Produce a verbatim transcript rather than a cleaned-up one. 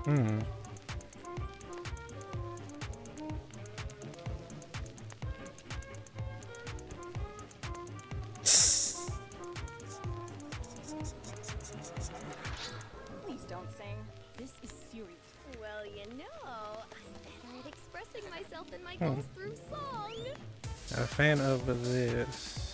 Hmm. Please don't sing. This is serious. Well, you know, I'm better at expressing myself and my Hmm. goals through song. A fan of this.